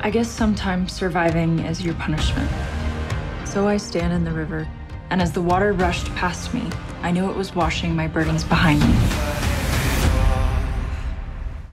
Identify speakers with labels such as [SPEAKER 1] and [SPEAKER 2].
[SPEAKER 1] I guess sometimes surviving is your punishment. So I stand in the river, and as the water rushed past me, I knew it was washing my burdens behind me.